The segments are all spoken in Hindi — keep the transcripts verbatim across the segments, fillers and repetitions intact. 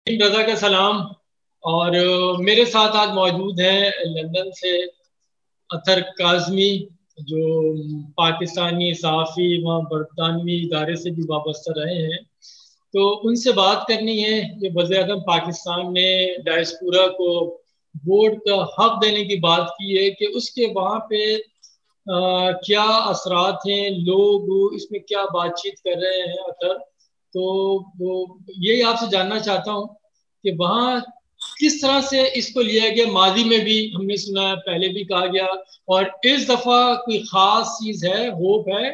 रजा का सलाम। और अ, मेरे साथ आज मौजूद हैं लंदन से अतर काजमी, जो पाकिस्तानी सहाफ़ी वहाँ बरतानवी इदारे से भी वाबस्ता रहे हैं। तो उनसे बात करनी है कि वज़ीर-ए-आज़म पाकिस्तान ने डायस्पोरा को वोट का हक देने की बात की है कि उसके वहाँ पे अ, क्या असरात हैं, लोग इसमें क्या बातचीत कर रहे हैं अतर। तो वो यही आपसे जानना चाहता हूँ कि वहाँ किस तरह से इसको लिया गया। माजी में भी हमने सुना है, पहले भी कहा गया, और इस दफा कोई खास चीज है, होप है।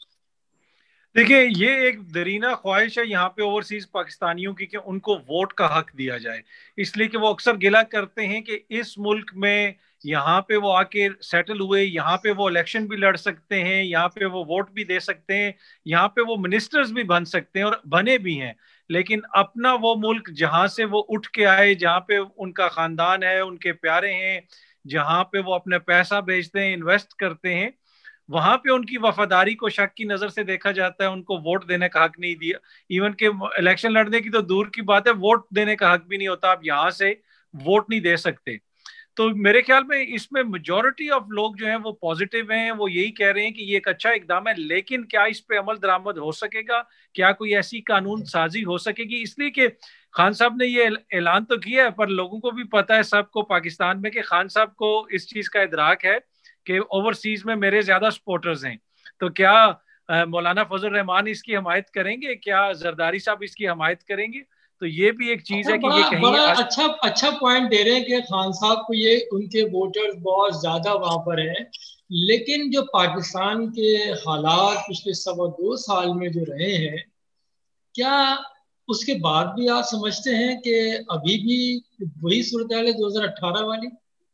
देखिए, ये एक दरीना ख्वाहिश है यहाँ पे ओवरसीज पाकिस्तानियों की कि उनको वोट का हक दिया जाए। इसलिए कि वो अक्सर गिला करते हैं कि इस मुल्क में यहाँ पे वो आके सेटल हुए, यहाँ पे वो इलेक्शन भी लड़ सकते हैं, यहाँ पे वो वोट भी दे सकते हैं, यहाँ पे वो मिनिस्टर्स भी बन सकते हैं और बने भी हैं। लेकिन अपना वो मुल्क जहाँ से वो उठ के आए, जहाँ पे उनका खानदान है, उनके प्यारे हैं, जहाँ पे वो अपना पैसा भेजते हैं, इन्वेस्ट करते हैं, वहां पे उनकी वफादारी को शक की नजर से देखा जाता है। उनको वोट देने का हक नहीं दिया। इवन के इलेक्शन लड़ने की तो दूर की बात है, वोट देने का हक भी नहीं होता। आप यहाँ से वोट नहीं दे सकते। तो मेरे ख्याल में इसमें मेजोरिटी ऑफ लोग जो हैं वो पॉजिटिव हैं, वो यही कह रहे हैं कि ये एक अच्छा इकदाम है। लेकिन क्या इस पे अमल दरामद हो सकेगा? क्या कोई ऐसी कानून साजी हो सकेगी? इसलिए कि खान साहब ने ये ऐलान तो किया है, पर लोगों को भी पता है, सबको पाकिस्तान में, कि खान साहब को इस चीज का इदराक है कि ओवरसीज में मेरे ज्यादा सपोर्टर्स हैं। तो क्या अ, मौलाना फजल रहमान इसकी हमायत करेंगे? क्या जरदारी साहब इसकी हमायत करेंगे? तो ये भी एक चीज अच्छा, है कि ये बड़ा कहीं बड़ा आ... अच्छा अच्छा पॉइंट दे रहे हैं कि खान साहब को ये उनके वोटर्स बहुत ज्यादा वहां पर हैं। लेकिन जो पाकिस्तान के हालात पिछले सवा दो साल में जो रहे हैं, क्या उसके बाद भी आप समझते हैं कि अभी भी वही सूरत हाल है दो हज़ार अठारह वाली?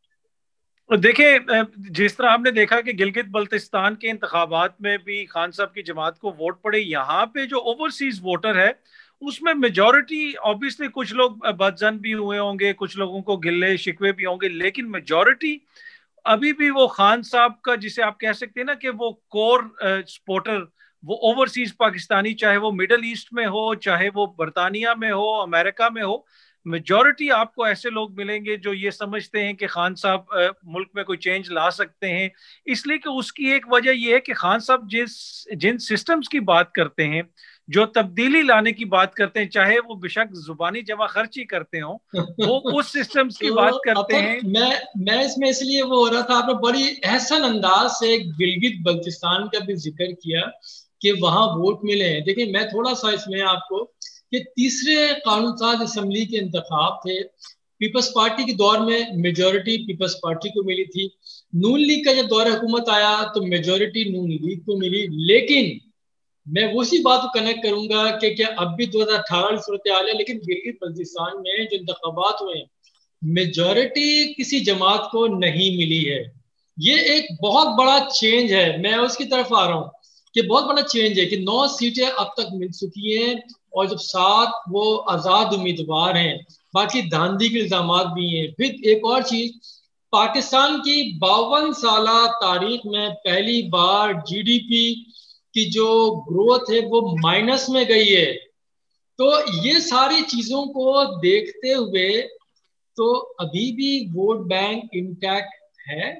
देखिए, जिस तरह हमने देखा कि गिलगित बल्तिस्तान के इंतखाबात में भी खान साहब की जमात को वोट पड़े, यहाँ पे जो ओवरसीज वोटर है उसमें मेजोरिटी, ऑब्वियसली कुछ लोग बदजन भी हुए होंगे, कुछ लोगों को गिल्ले शिकवे भी होंगे, लेकिन मेजोरिटी अभी भी वो खान साहब का, जिसे आप कह सकते हैं ना कि वो कोर सपोर्टर, वो ओवरसीज पाकिस्तानी, चाहे वो मिडल ईस्ट में हो, चाहे वो बरतानिया में हो, अमेरिका में हो, मेजोरिटी आपको ऐसे लोग मिलेंगे जो ये समझते हैं कि खान साहब अ, मुल्क में कोई चेंज ला सकते हैं। इसलिए कि उसकी एक वजह यह है कि खान साहब जिस जिन सिस्टम्स की बात करते हैं, जो तब्दीली लाने की बात करते हैं, चाहे वो बेशक जुबानी जमा खर्ची करते हो, वो उस सिस्टम्स की तो बात करते अतर, हैं। मैं मैं इसमें इसलिए वो हो रहा था, आपने बड़ी एहसन अंदाज से गिलगित बल्तिस्तान का भी जिक्र किया कि वहां वोट मिले हैं। देखिए, मैं थोड़ा सा इसमें आपको, कि तीसरे कानून साज असम्बली के इंतखाब थे, पीपल्स पार्टी के दौर में मेजोरिटी पीपल्स पार्टी को मिली थी। नून लीग का जब दौर हुकूमत आया तो मेजोरिटी नून लीग को मिली। लेकिन मैं उसी बात को कनेक्ट करूंगा कि क्या अब भी दो हज़ार अठारह की सूरत हाल है, लेकिन गिलगित बल्तिस्तान में जो इंतखाबात हुए हैं, मेजोरिटी किसी जमात को नहीं मिली है। ये एक बहुत बड़ा चेंज है, मैं उसकी तरफ आ रहा हूँ कि बहुत बड़ा चेंज है कि नौ सीटें अब तक मिल चुकी हैं, और जब सात वो आजाद उम्मीदवार हैं, बाकी धांधली के इल्जाम भी हैं। फिर एक और चीज, पाकिस्तान की बावन साल तारीख में पहली बार जीडीपी की जो ग्रोथ है वो माइनस में गई है। तो ये सारी चीजों को देखते हुए, तो अभी भी वोट बैंक इंटैक्ट है।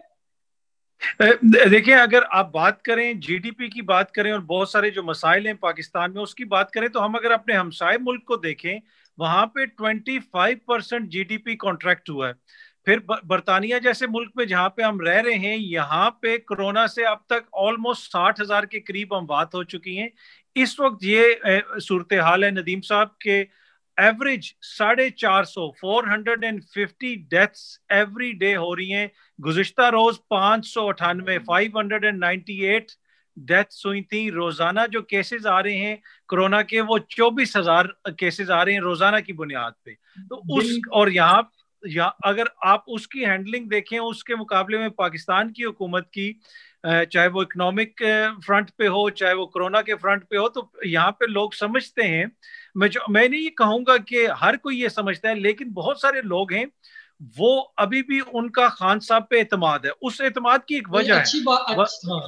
देखिए, अगर आप बात करें, जीडीपी की बात करें और बहुत सारे जो मसाइल हैं पाकिस्तान में उसकी बात करें, तो हम अगर अपने हमसाय मुल्क को देखें, वहां पे twenty five percent GDP contract हुआ है। फिर बरतानिया जैसे मुल्क में जहां पे हम रह रहे हैं, यहाँ पे कोरोना से अब तक ऑलमोस्ट साठ हजार के करीब हम बात हो चुकी हैं। इस वक्त ये सूरत हाल है नदीम साहब के, एवरेज साढ़े चार सौ, four hundred and fifty deaths every day हो रही हैं। गुज़िश्ता रोज पांच सौ अठानवे, five hundred and ninety eight deaths हुई थी। रोजाना जो केसेस आ रहे हैं कोरोना के, वो चौबीस हजार केसेस आ रहे हैं रोजाना की बुनियाद पे। तो बिल उस और यहाँ या अगर आप उसकी हैंडलिंग देखें उसके मुकाबले में पाकिस्तान की हुकूमत की, चाहे वो इकोनॉमिक फ्रंट पे हो, चाहे वो कोरोना के फ्रंट पे हो, तो यहाँ पे लोग समझते हैं। मैं जो मैं नहीं कहूंगा कि हर कोई ये समझता है, लेकिन बहुत सारे लोग हैं वो अभी भी उनका खान साहब पे एतमाद है। उस एतमाद की एक नहीं, वजह है। अच्छी बात, व, अच्छा, हाँ।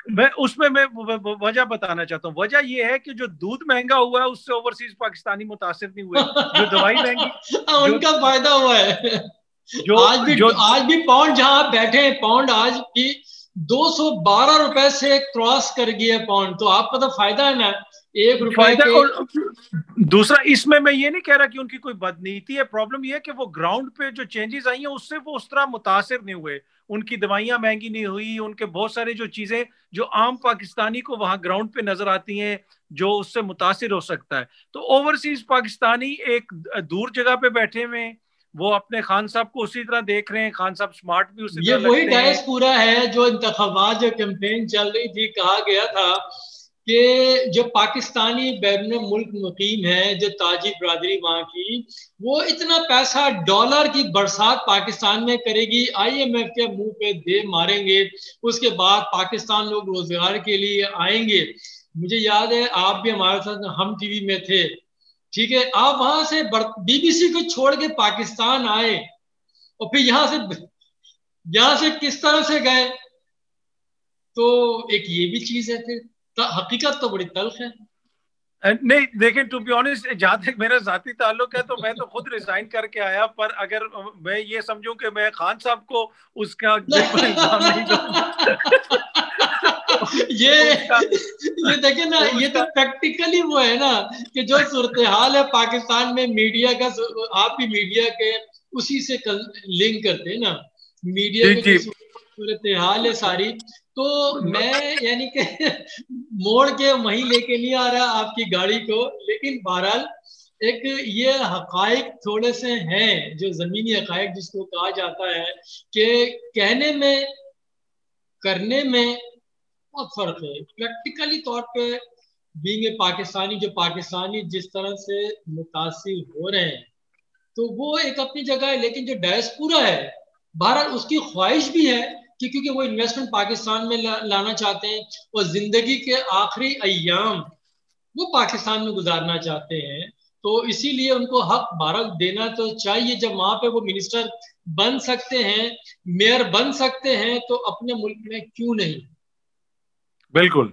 मैं उसमें मैं वजह बताना चाहता हूँ। वजह यह है कि जो दूध महंगा हुआ है उससे ओवरसीज पाकिस्तानी मुतासिर नहीं हुए, जो दवाई महंगी, जो उनका फायदा हुआ है। जो आज भी जो आज भी पाउंड जहां आप बैठे हैं, पाउंड आज भी दो सौ बारह रुपए से क्रॉस कर गया पाउंड, तो आपका तो फायदा है ना एक रुपए फायदा। के। और दूसरा, इसमें मैं ये नहीं कह रहा कि उनकी कोई बदनीति है, प्रॉब्लम ये है कि वो ग्राउंड पे जो चेंजेस आई हैं उससे वो उस तरह मुतासिर नहीं हुए, उनकी दवाइयां महंगी नहीं हुई, उनके बहुत सारे जो चीजें जो आम पाकिस्तानी को वहां ग्राउंड पे नजर आती हैं जो उससे मुतासिर हो सकता है। तो ओवरसीज पाकिस्तानी एक दूर जगह पे बैठे हुए, वो अपने खान साहब को उसी तरह देख रहे हैं, खान साहब स्मार्ट भी उसी ये तरह वही लगते हैं। डायस्पोरा है जो इंतखाबात जो कैंपेन चल रही थी, कहा गया था कि जो पाकिस्तानी बैरून मुल्क मुकीम है, जो ताजी बरादरी वहां की, वो इतना पैसा डॉलर की बरसात पाकिस्तान में करेगी, आईएमएफ के मुंह पे दे मारेंगे, उसके बाद पाकिस्तान लोग रोजगार के लिए आएंगे। मुझे याद है आप भी हमारे साथ हम टीवी में थे, ठीक है, आप वहां से बीबीसी को छोड़ के पाकिस्तान आए और फिर यहां से यहां से किस तरह से गए, तो एक ये भी चीज है। फिर हकीकत तो बड़ी तल्ख है। नहीं देखिए, टू बी ऑनेस्ट, जहां तक मेरा जाती ताल्लुक है तो मैं तो खुद रिजाइन करके आया, पर अगर मैं ये समझूं कि मैं खान साहब को उसका बिल्कुल इल्जाम नहीं दूंगा। ये उसका ये देखे ना, ये तो उसका प्रैक्टिकली वो है ना कि जो सूरत हाल है पाकिस्तान में मीडिया का, आप भी मीडिया के उसी से लिंक करते हैं ना, मीडिया जी की जो जी। सूरत हाल है सारी, तो मैं यानी कि मोड़ के वहीं लेके नहीं आ रहा आपकी गाड़ी को, लेकिन बहरहाल एक ये हकाइक थोड़े से हैं जो जमीनी हकाइक जिसको कहा जाता है कि कहने में करने में बहुत फर्क है। प्रैक्टिकली तौर पे बीइंग ए पाकिस्तानी, जो पाकिस्तानी जिस तरह से मुतासिर हो रहे हैं, तो वो एक अपनी जगह है, लेकिन जो डायस्पोरा है भारत, उसकी ख्वाहिश भी है कि क्योंकि वो इन्वेस्टमेंट पाकिस्तान में ला, लाना चाहते हैं और जिंदगी के आखिरी अय्याम वो पाकिस्तान में गुजारना चाहते हैं, तो इसीलिए उनको हक भारत देना तो चाहिए। जब वहां पे वो मिनिस्टर बन सकते हैं, मेयर बन सकते हैं, तो अपने मुल्क में क्यों नहीं। बिल्कुल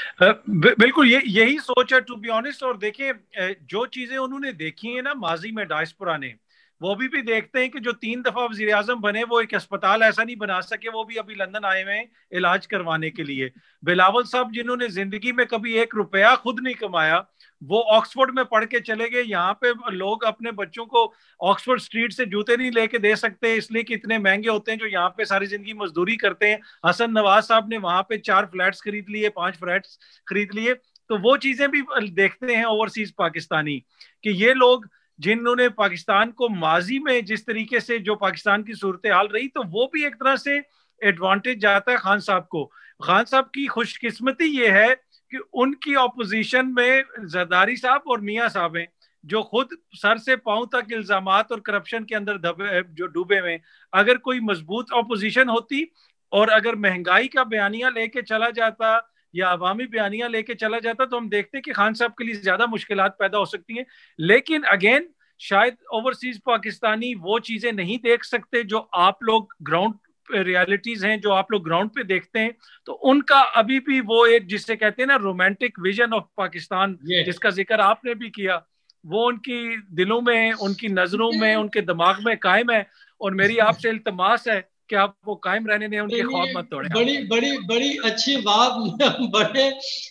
बिल्कुल ये यही सोच है, टू बी ऑनेस्ट। और देखिए, जो चीजें उन्होंने देखी है ना माजी में डायस्पोरा ने, वो अभी भी देखते हैं कि जो तीन दफा वजीर आजम बने वो एक अस्पताल ऐसा नहीं बना सके, वो भी अभी लंदन आए हुए हैं इलाज करवाने के लिए। बिलावल साहब जिन्होंने जिंदगी में कभी एक रुपया खुद नहीं कमाया, वो ऑक्सफोर्ड में पढ़ के चले गए। यहाँ पे लोग अपने बच्चों को ऑक्सफोर्ड स्ट्रीट से जूते नहीं लेके दे सकते इसलिए कि इतने महंगे होते हैं, जो यहाँ पे सारी जिंदगी मजदूरी करते हैं। हसन नवाज साहब ने वहां पे चार फ्लैट्स खरीद लिए, पांच फ्लैट्स खरीद लिए। तो वो चीजें भी देखते हैं ओवरसीज पाकिस्तानी कि ये लोग जिन्होंने पाकिस्तान को माजी में जिस तरीके से जो पाकिस्तान की सूरत हाल रही, तो वो भी एक तरह से एडवांटेज जाता है खान साहब को। खान साहब की खुशकिस्मती ये है कि उनकी ऑपोजिशन में जरदारी साहब और मियां साहब हैं, जो खुद सर से पांव तक इल्जामात और करप्शन के अंदर दबे जो डूबे हुए। अगर कोई मजबूत ऑपोजिशन होती और अगर महंगाई का बयानिया लेके चला जाता या अवामी बयानिया लेके चला जाता, तो हम देखते कि खान साहब के लिए ज्यादा मुश्किलात पैदा हो सकती हैं। लेकिन अगेन, शायद ओवरसीज पाकिस्तानी वो चीजें नहीं देख सकते जो आप लोग ग्राउंड रियलिटीज हैं, जो आप लोग ग्राउंड पे देखते हैं। तो उनका अभी भी वो एक जिसे कहते हैं ना रोमांटिक विजन ऑफ पाकिस्तान, जिसका जिक्र आपने भी किया, वो उनकी दिलों में, उनकी नजरों में, उनके दिमाग में कायम है। और मेरी आपसे इल्तमास है कि आप वो कायम रहने दें, उनके ख्वाब मत तोड़ें। बड़ी बड़ी बड़ी अच्छी बात, बड़े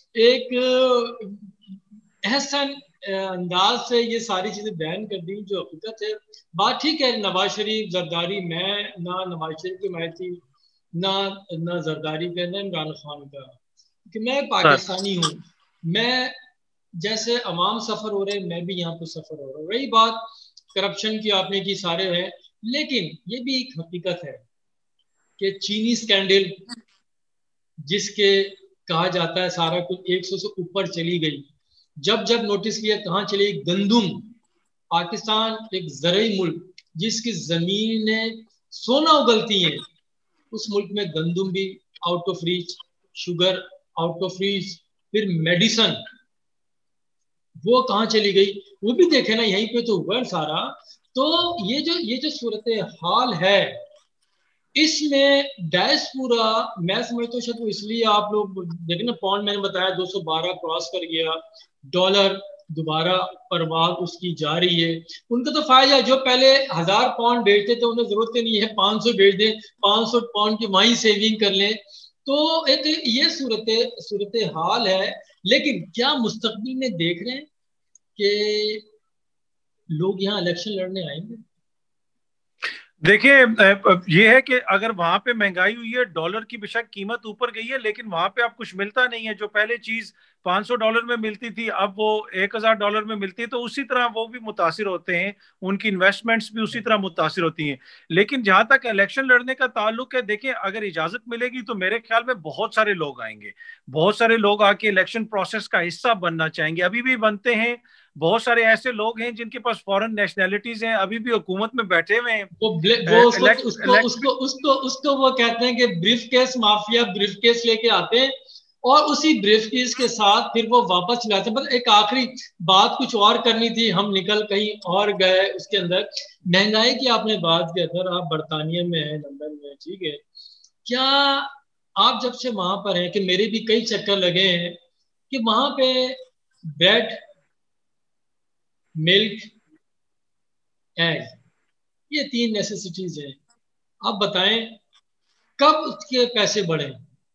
एक एहसन अंदाज से ये सारी चीजें बयान कर दी जो हकीकत है। बात ठीक है, नवाज शरीफ, जरदारी, मैं ना नवाज शरीफ की मैं थी, ना ना जरदारी का, ना इमरान खान का, कि मैं पाकिस्तानी हूँ। मैं जैसे अवाम सफर हो रहे हैं, मैं भी यहाँ पे सफर हो रहा हूँ। रही बात करप्शन की, आपने की सारे है, लेकिन ये भी एक हकीकत है कि चीनी स्कैंडल जिसके कहा जाता है सारा कुछ एक सौ से ऊपर चली गई, जब जब नोटिस किया कहाँ चली, गंदुम। पाकिस्तान एक ज़रई मुल्क जिसकी जमीनें सोना उगलती हैं, उस मुल्क में गंदुम भी out of reach, sugar out of reach, फिर मेडिसन वो कहाँ चली गई, वो भी देखे ना, यहीं पे तो हुआ सारा। तो ये जो ये जो सूरत हाल है, इसमें डायस्पोरा मैं समझता हूँ शायद वो इसलिए आप लोग देखें ना, पाउंड मैंने बताया दो सौ बारह क्रॉस कर गया, डॉलर दोबारा परवाह उसकी जा रही है। उनका तो फायदा है, जो पहले हजार पाउंड बेचते थे उन्हें जरूरत ही नहीं है पाँच सौ बेच दें, पाँच सौ पाउंड की वहीं सेविंग कर लें। तो एक ये सूरत सूरत हाल है। लेकिन क्या मुस्तकबिल में देख रहे हैं कि लोग यहाँ इलेक्शन लड़ने आएंगे? देखिए, ये है कि अगर वहां पे महंगाई हुई है, डॉलर की बेशक कीमत ऊपर गई है, लेकिन वहां पे अब कुछ मिलता नहीं है। जो पहले चीज पाँच सौ डॉलर में मिलती थी अब वो एक हज़ार डॉलर में मिलती है, तो उसी तरह वो भी मुतासिर होते हैं, उनकी इन्वेस्टमेंट्स भी उसी तरह मुतासिर होती हैं। लेकिन जहां तक इलेक्शन लड़ने का ताल्लुक है, देखिए अगर इजाजत मिलेगी तो मेरे ख्याल में बहुत सारे लोग आएंगे, बहुत सारे लोग आके इलेक्शन प्रोसेस का हिस्सा बनना चाहेंगे, अभी भी बनते हैं। बहुत सारे ऐसे लोग हैं जिनके पास फॉरेन नेशनैलिटीज हैं, अभी भी हुकूमत में बैठे हुए हैं। वो वो उसको इलेक्ट, उसको इलेक्ट, उसको उसको उसको वो कहते हैं कि briefcase mafia briefcase लेके आते हैं और उसी ब्रीफ केस के साथ फिर वो वापस चलाते हैं। मतलब एक आखिरी बात कुछ और करनी थी, हम निकल कहीं और गए उसके अंदर। महंगाई की आपने बात किया था, आप बर्तानिया में है, लंदन में, ठीक है। क्या आप जब से वहां पर हैं, कि मेरे भी कई चक्कर लगे हैं, कि वहां पे ब्रेड, मिल्क, एग, ये तीन नेसेसिटीज हैं, आप बताएं कब उसके पैसे बढ़े?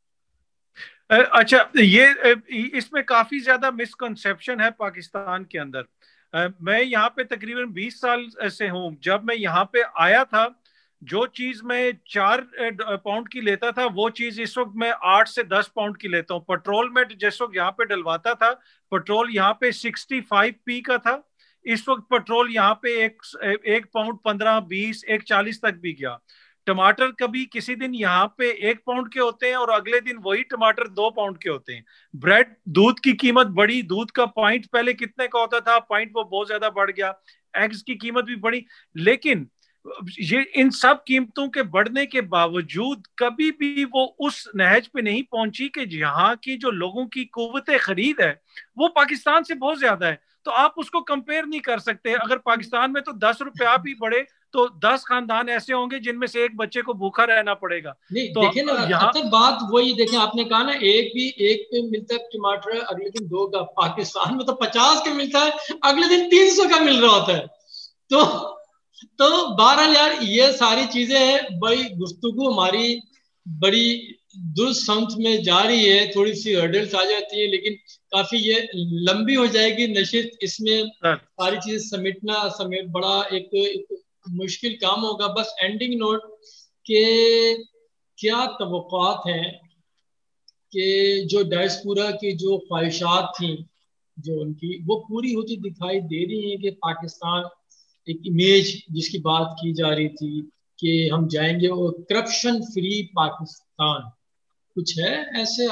अच्छा, ये इसमें काफी ज्यादा मिसकंसेप्शन है पाकिस्तान के अंदर। मैं यहाँ पे तकरीबन बीस साल से हूँ। जब मैं यहाँ पे आया था, जो चीज मैं चार पाउंड की लेता था वो चीज इस वक्त मैं आठ से दस पाउंड की लेता हूँ। पेट्रोल में जिस वक्त यहाँ पे डलवाता था, पेट्रोल यहाँ पे सिक्सटी फाइव पी का था, इस वक्त पेट्रोल यहाँ पे एक एक पाउंड पंद्रह बीस एक चालीस तक भी गया। टमाटर कभी किसी दिन यहाँ पे एक पाउंड के होते हैं और अगले दिन वही टमाटर दो पाउंड के होते हैं। ब्रेड, दूध की कीमत बढ़ी, दूध का पॉइंट पहले कितने का होता था, पॉइंट वो बहुत ज्यादा बढ़ गया। एग्स की कीमत भी बढ़ी। लेकिन ये इन सब कीमतों के बढ़ने के बावजूद कभी भी वो उस नहज पे नहीं पहुंची कि यहाँ की जो लोगों की कुव्वत खरीद है वो पाकिस्तान से बहुत ज्यादा है। तो आप उसको कंपेयर नहीं कर सकते। अगर पाकिस्तान में तो दस रुपया भी बढ़े तो दस खानदान ऐसे होंगे जिनमें से एक बच्चे को भूखा रहना पड़ेगा। नहीं तो देखे ना, यहाँ अक्सर बात वही देखें, आपने कहा ना एक भी एक पे मिलता है टमाटर अगले दिन दो का, पाकिस्तान में तो पचास का मिलता है अगले दिन तीन सौ का मिल रहा होता है। तो तो बहरहाल यार ये सारी चीजें हैं, बड़ी गुफ्तगू हमारी बड़ी दुरुस्त समत में जा रही है, थोड़ी सी हर्डल्स आ जाती है, लेकिन काफी ये लंबी हो जाएगी नशिस्त, इसमें सारी चीजें समेटना समेट बड़ा एक, एक मुश्किल काम होगा। बस एंडिंग नोट के क्या तवक्कात हैं कि जो डायस्पोरा की जो ख्वाहिशात थी जो उनकी, वो पूरी होती दिखाई दे रही है, कि पाकिस्तान एक इमेज जिसकी बात की जा रही थी कि हम जाएंगे वो करप्शन फ्री पाकिस्तान, कुछ है ऐसे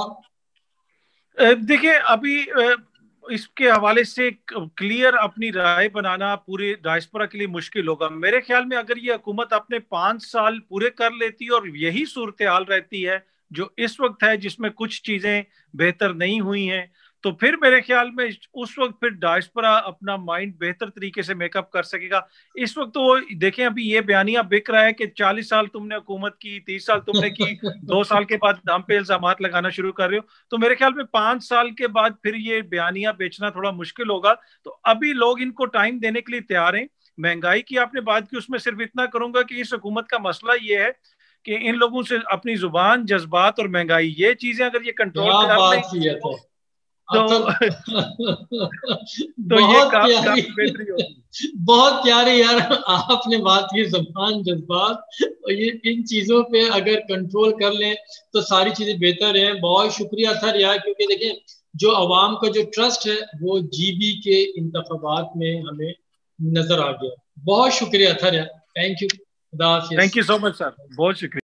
आसार? देखिए अभी इसके हवाले से क्लियर अपनी राय बनाना पूरे डायस्पोरा के लिए मुश्किल होगा। मेरे ख्याल में अगर ये हुकूमत अपने पांच साल पूरे कर लेती और यही सूरत हाल रहती है जो इस वक्त है, जिसमें कुछ चीजें बेहतर नहीं हुई हैं, तो फिर मेरे ख्याल में उस वक्त फिर डायस्पोरा अपना माइंड बेहतर तरीके से मेकअप कर सकेगा। इस वक्त तो वो देखें, अभी ये बयानिया बिक रहा है कि चालीस साल तुमने हुकूमत की, तीस साल तुमने की, दो साल के बाद हम पे इल्जाम लगाना शुरू कर रहे हो। तो मेरे ख्याल में पांच साल के बाद फिर ये बयानिया बेचना थोड़ा मुश्किल होगा। तो अभी लोग इनको टाइम देने के लिए तैयार हैं। महंगाई की आपने बात की, उसमें सिर्फ इतना करूंगा कि इस हुकूमत का मसला ये है कि इन लोगों से अपनी जुबान, जज्बात और महंगाई, ये चीजें अगर ये कंट्रोल कर लें तो तो, तो ये बहुत का, प्यारी काफी बेहतरी होगी। बहुत प्यारी यार आपने बात की, जुबान जज्बात, और ये इन चीजों पे अगर कंट्रोल कर लें तो सारी चीजें बेहतर हैं। बहुत शुक्रिया अतहर यार, क्योंकि देखें जो अवाम का जो ट्रस्ट है वो जीबी के इंतखाबात में हमें नजर आ गया। बहुत शुक्रिया अतहर यार, थैंक यू। खुदा हाफिज। Thank you so much sir, बहुत शुक्रिया।